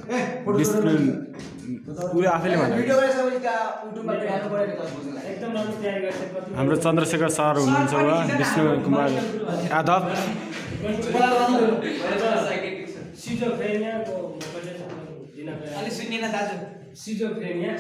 विष्णु उयो आफैले भने हाम्रो चन्द्रशेखर सर हुनुहुन्छ उहाँ विष्णु कुमार यादव Schizophrenia को Schizophrenia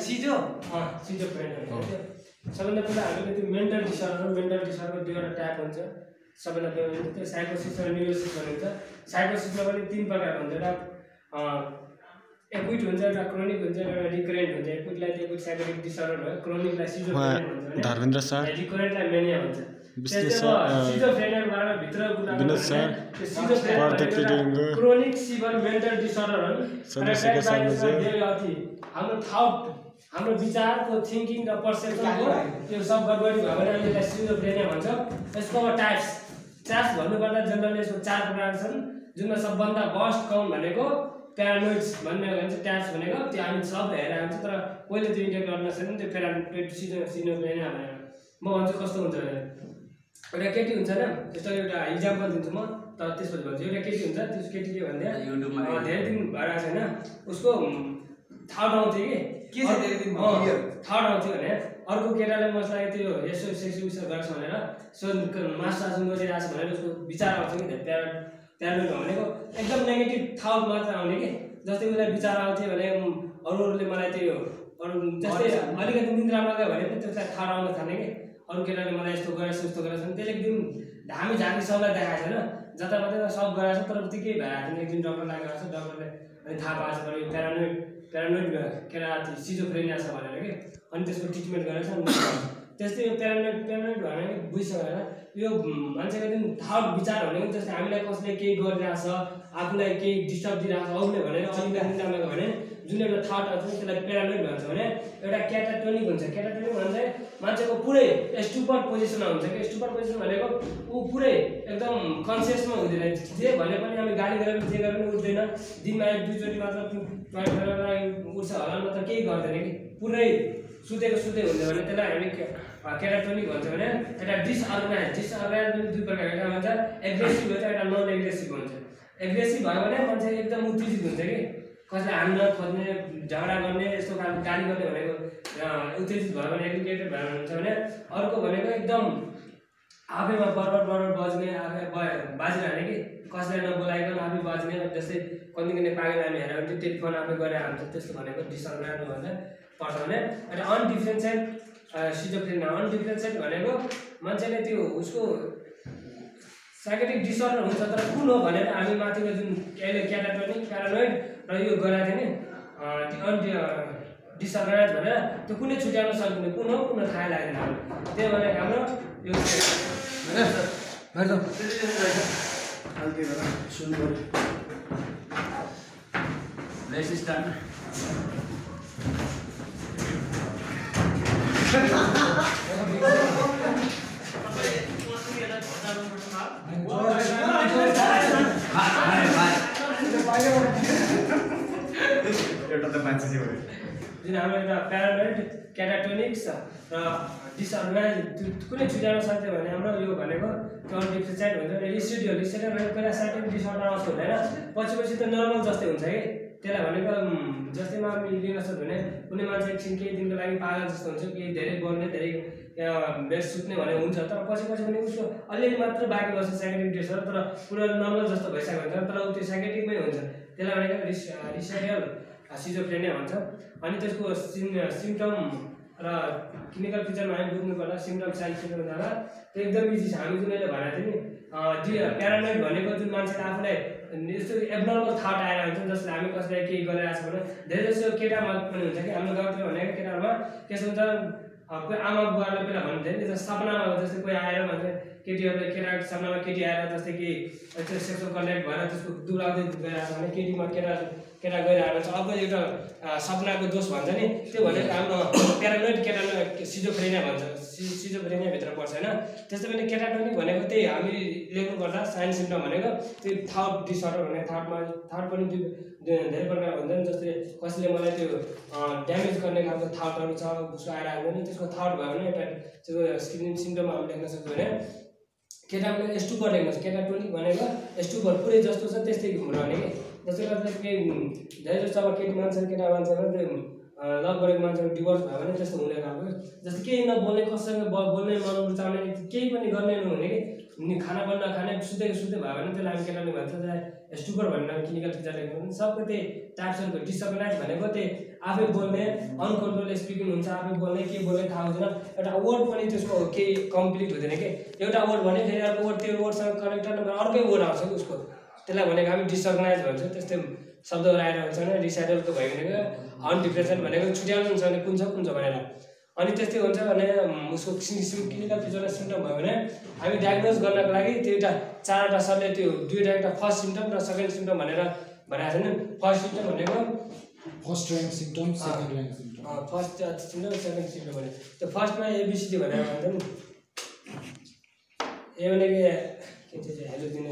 सबैभन्दा पहिला हामीले त्यो मेन्टल डिसअर्डरको दुईवटा टाइप हुन्छ सबैभन्दा पहिला त्यो साइकोसिस र न्युरोसिस भनिन्छ साइकोसिसमा पनि तीन प्रकार हुन्छ एउटा एक्युट हुन्छ एउटा क्रोनिक हुन्छ एउटा रिकरेन्ट हुन्छ एक्युटलाई त्यो एक्युट साइकोटिक डिसअर्डर भयो क्रोनिकलाई सिजोफ्रेनिया भन्छ भने धर्मेन्द्र सर रिकरेन्टलाई मेनिया भन्छ सिजोफ्रेनियाको बारेमा भित्र कुरा Vinod sir chronic severe mental disorder हो हाम्रो विचारको थिङ्किङ र पर्सेप्सनको त्यो सब गडबडी भयो भने हामीले यसलाई सिजोफ्रेनिया भन्छ यसको टाइप्स भन्नुपर्दा जनरली यसको चार प्रकार छन् जुनमा सबभन्दा बस्ट कम भनेको प्यारानोइड्स भन्ने भन्छ ट्याप्स भनेको त्यो हामी सब हेरेर हुन्छ तर पहिले त्यो इन्डिया गर्न छैन त्यो प्यारानोइड सिजोफ्रेनिया भनेर म भन्छु कस्तो हुन्छ भने एउटा केटी हुन्छ हैन जस्तो एउटा इक्जाम्पल दिन्छु म तर त्यसपछि भन्छु एउटा केटी हुन्छ त्यस केटी के भन्दै युट्युबमा धेरै दिन भएर छैन उसको थाउट आउँथ्यो के छ धेरै दिन भयो थाउट आउँथ्यो भने अर्को केटाले मसलाई त्यो यसो सेक्सी विषय गर्छ भनेर सो मास्टर गरिरहेछ भनेर उसको विचार आउँथ्यो कि प्यारानोइड भनेको एकदम नेगेटिभ थाउट मात्र आउने कि जस्तै उसलाई विचार आउँथ्यो भने अरूले मलाई त्यो अरू जस्तै अलिकति निन्द्रामा गयो भने पनि त्यसलाई थाहा आउन थाल्ने कि अरू केटाले मलाई यस्तो गरेछ उस्तो गरेछ भने त्यसले एकदम धामी झाँकी सबलाई देखाएको छैन जताभातै सब गराएको छ तर त्यो केही भइरहेको थिएन एकदिन डक्टर लागेको छ डक्टरले अनि थाहा पाएको छ प्यारानोइड केटा सिजोफ्रेनिया छ भनेर कि अनि त्यसको ट्रिटमेन्ट गरेछ त्यस्तै यो प्यारानोइड भने बुझिसक्यो होइन यो मान्छेको जुन थाउट विचार भनेको जस्तै हामीलाई कसले केही गरिरहेछ आफूलाई केही डिस्टर्ब दिइरहेछ अरूले भनेर अलिकति निन्द्रामा गयो भने जुन एउटा थाउट आउँछ त्यसलाई प्यारानोइड भन्छ भने एउटा क्याटाटोनिक हुन्छ क्याटाटोनिक भन्दा मान्छेको पुरै स्टुपर पोजिसनमा हुन्छ कि स्टुपर पोजिसन भनेको ऊ पुरै एकदम कन्सियसमा हुँदैन जे भने पनि हामी गाली गरेर जे गरे पनि उठ्दैन दिनमा एक दुईचोटि मात्र टोइलेट गरेर उठ्छ होला मात्र केही गर्दैन कि पुरै सुते हुँदैन भने त्यसलाई हामी क्याटाटोनिक भन्छ भने एउटा डिसअर्गनाइज पनि दुई प्रकार एउटा भन्छ एग्रेसिभ हुन्छ एउटा नन एग्रेसिभ हुन्छ एग्रेसिभ भयो भने मान्छे एकदम उत्तेजित हुन्छ कि कसैलाई हान्न खोज्ने झगडा गर्ने यस्तो खालको गाली गर्ने भनेको उत्तेजित भयो भने एग्रिगेटेड भयो हुन्छ भने अर्को भनेको एकदम आफैमा बरबर बज्ने आफै बाजिरहने कि कसैलाई नबोलाइकन आफै बाज्ने जस्तै कति पागल हामी हेरेर भने टेलिफोन आफै गरेर हुन्छ त्यस्तो भनेको डिसअर्गनाइज भन्छ पर्छ भने एउटा अनडिफ्रेन्सिएट सिजोफ्रेनिया अनडिफ्रेन्सिएट भनेको मान्छेले त्यो उसको साइकोटिक डिसअर्डर हुन्छ तर कुन हो भनेर हामी माथिको जुन क्याटाटोनिक प्यारानोइड र यो गराएको थियो नि डिसअर्गनाइज भनेर त्यो कुनै छुट्याउन सक्दैन कुन हो कुन थाहा लाग्दैन त्यही भनेर हाम्रो यो जुन हाम्रो एउटा प्यारानोइड क्याटाटोनिक्स र डिसअर्गनाइज कुनै छुट्याउन सक्थ्यो भने हाम्रो यो भनेको त्यो अनडिफ्रेन्सिएट हुन्छ रिसिडियल भनेको पहिला साइकोटिक डिसअर्डर जस्तो हुँदैन पछि त नर्मल जस्तै हुन्छ कि त्यसलाई भनेको जस्तैमा हामी लिन सक्छौँ भने कुनै मान्छे एकछिन केही दिनको लागि पागल जस्तो हुन्छ केही धेरै बोल्ने धेरै बेड सुत्ने भने हुन्छ तर पछि पनि उसको अलिअलि मात्र बाँकी बस्छ साइकोटिक डिसअर्डर तर पुरा नर्मल जस्तो भइसकेको हुन्छ तर त्यो साइकोटिकमै हुन्छ त्यसलाई भनेको रिसिडियल सिजोफ्रेनिया भन्छ अनि त्यसको सिम्पटम र क्लिनिकल फिचरमा हामी बुझ्नुपर्दा सिम्पटम साइन सिम्पटम जाँदा त्यो एकदम इजी छ हामी जुन अहिले भनेको थियौँ नि प्यारानोइड भनेको जुन मान्छेले आफूलाई यस्तो एबनर्मल थाट आएर हुन्छ जसले हामी कसैलाई केही गरिरहेको छ भने धेरै जस्तो केटामा पनि हुन्छ कि हाम्रो गाउँतिर भनेको केटाहरूमा त्यस्तो हुन्छ कोही आमा बुवालाई पहिला भन्थ्यो नि सपनामा जस्तै कोही आएर भन्छ केटीहरूले केटा सपनामा केटी आएर जस्तै कि सेक्सुअल कन्ट्याक्ट भएर त्यसको दुब्लाउँदै गइरहेको छ भने केटीमा केटा गइरहेको छ अब एउटा सपनाको दोष भन्छ नि त्यो भनेको हाम्रो प्यारानोइड सिजोफ्रेनिया भन्छ सिजोफ्रेनियाभित्र पर्छ होइन त्यस्तै पनि क्याटाटोनिक भनेको त्यही हामी लेख्नुपर्दा साइन सिम्पटम भनेको त्यो थाउट डिसअर्डर भनेको थाउट पनि धेरै प्रकार हुन्छ नि जस्तै कसैले मलाई त्यो ड्यामेज गर्ने खालको थाउटहरू छ उसको आइरहेको भने त्यसको थाउट भयो भने एउटा त्यो सिम्पटम हामी लेख्न सक्छौँ भने केटाको स्टुपर लेख्नुहोस् क्याटाटोनिक भनेको स्टुपर पुरै जस्तो छ त्यस्तै रहने कि जस्तै गरेर केही धेरै जस्तो अब केटी मान्छे केटा मान्छेमा त्यो लभ गरेको मान्छेको डिभोर्स भयो भने त्यस्तो हुने खालको जस्तो केही नबोल्ने कसैसँग बोल्ने मन रुचाउने केही पनि गर्ने नहुने कि खाना पनि नखाने सुतेको सुत्दै भयो भने त्यसलाई हामी केटाले भन्छ चाहे स्टुपर भनेर क्लिनिकल टिचर लेख्नु पनि सबको त्यही टाइप्सहरूको डिसअर्गनाइज भनेको त्यही आफै बोल्ने अनकन्ट्रोल स्पिकिङ हुन्छ आफै बोल्ने के बोल्ने थाहा हुँदैन एउटा वर्ड पनि त्यसको केही कम्प्लिट हुँदैन कि एउटा वर्ड भने फेरि अर्को वर्ड त्यो वर्डसँग कनेक्टेड नभएर अर्कै वर्ड आउँछ कि उसको त्यसलाई भनेको हामी डिसअर्गनाइज भन्छ त्यस्तै शब्दहरू आएर हुन्छ भने रिसाइडलको भयो भने अनडिप्रेसन भनेको छुट्याउनु हुन्छ भने कुन छ भनेर अनि त्यस्तै हुन्छ भने उसको क्लिनिकल टिचरलाई सिम्टम भयो भने हामी डायग्नोज गर्नको लागि त्यो एउटा 4वटा सरले त्यो दुईवटा एउटा फर्स्ट सिम्टम र सेकेन्ड सिम्टम भनेर भनेको छैन फर्स्ट सिम्टम भनेको first rank symptom second rank symptom first symptom second symptom भने त्यो फर्स्टमा एबिसिडी भनेर भन्छ नि ए भनेको के चाहिँ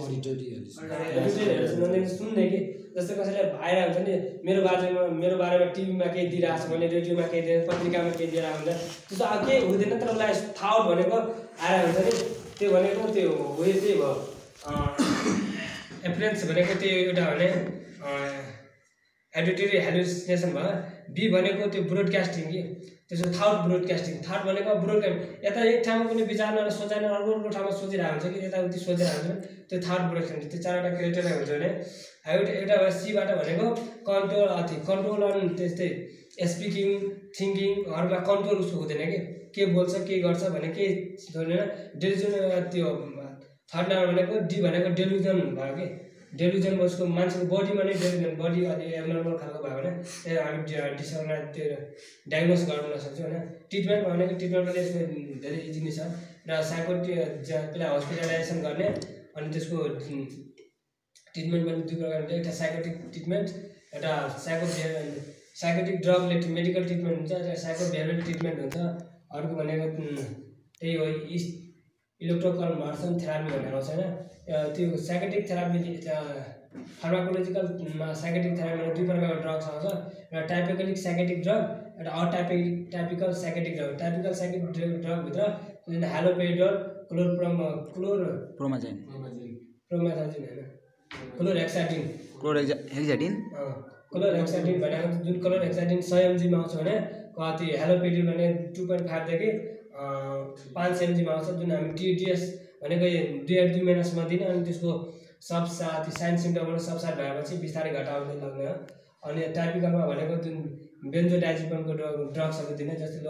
हेलो सुन्ने कि जस्तै कसैले आएर हुन्छ नि मेरो बारेमा टिभीमा केही दिइरहेको छ भने रेडियोमा केही दिएर पत्रिकामा केही दिएर हुन्छ त्यस्तो अब केही हुँदैन तर उसलाई थाउट भनेको आएर हुन्छ नि त्यो भनेको त्यो उयो त्यही भयो एफरेन्स भनेको त्यो एउटा भने एडिटोरी हेलुसिनेसन भयो बी भनेको त्यो ब्रोडकास्टिङ कि त्यसको थाउट ब्रोडकास्टिङ थाउट भनेको ब्रोडकास्ट यता एक ठाउँमा कुनै विचार नर सोचाइ अर्को ठाउँमा सोचिरहेको हुन्छ कि यताउति सोचिरहेको हुन्छ त्यो थाउट ब्रोडकास्टिङ त्यो 4वटा क्राइटेरिया हुन्छ भने एउटा सीबाट भनेको कन्ट्रोल अन त्यस्तै स्पिकिङ थिङ्किङहरूमा कन्ट्रोल उसको हुँदैन कि के बोल्छ के गर्छ भने केही हुँदैन डेलिजन त्यो थर्ड नम्बर भनेको डी भनेको डेलुजन भयो कि डेलुजनमा उसको मान्छेको बडीमा नै डेलुजन बडी अलि एबनर्मल खालको भयो भने त्यो हामी डिसअर्गनाइज त्यो डायग्नोज गर्न सक्छौँ होइन ट्रिटमेन्ट भनेको ट्रिटमेन्टमा यसको धेरै इजी नै छ र त्यसलाई हस्पिटलाइजेसन गर्ने अनि त्यसको ट्रिटमेन्ट पनि 2 प्रकारको एउटा साइकोटिक ट्रिटमेन्ट एउटा साइकोटिक ड्रगले मेडिकल ट्रिटमेन्ट हुन्छ र साइकोबिहेभियरल ट्रिटमेन्ट हुन्छ अर्को भनेको त्यही हो इलेक्ट्रोकन्भर्सन थेरापी भनेर आउँछ होइन त्यो साइकोटिक थेरापी फार्माकोलोजिकलमा साइकोटिक थेरापीमा 2 प्रकारको ड्रग्स आउँछ एउटा टाइपिकलिक साइकोटिक ड्रग एउटा atypical psychotic drug typical psychotic ड्रगभित्र हेलोपेरिडोल क्लोरोप्रोमाजाइन होइन क्लोरहेक्साडिन भनेको जुन क्लोरहेक्साडिन 100 mg मा आउँछ भने कति हेलोपेरिडोल भने 2.5 देखि 5 mg मा आउँछ जुन हामी टिडिएस भनेको 2 महिनासम्म दिने अनि त्यसको सबसाथ साइन सिम्टमहरू सबसाथ भएपछि बिस्तारै घटाउँदै लाग्ने हो अनि टाइपिकलमा भनेको जुन बेन्जोडाइजिपमको ड्रग्सहरू दिने जस्तै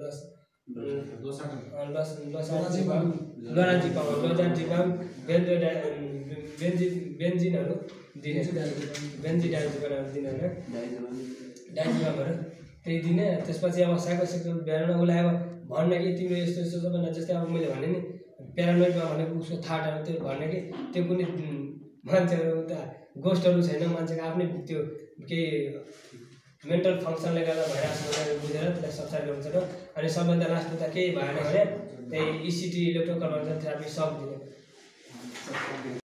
लोराजिपम बेन्जिनहरू दिने बेन्जिडाइजिपमहरू दिने होइन डाइजिपमहरू त्यही दिने त्यसपछि अब साइकोसेक्सुअल भ्याएर उसलाई अब भन्न कि तिम्रो यस्तो यस्तो सबै जस्तै अब मैले भने नि प्यारानोइडमा भनेको उसको थाटहरू त्यो भन्ने कि त्यो कुनै मान्छेहरू त गोस्टहरू छैन मान्छेको आफ्नै त्यो केही मेन्टल फङ्सनले गर्दा भइरहेको छ बुझेर त्यसलाई सबसाइड गर्नु छ अनि सबभन्दा लास्टमा त केही भएन भने त्यही इसिटी इलेक्ट्रोकन्भर्सन थेरापी सब दिने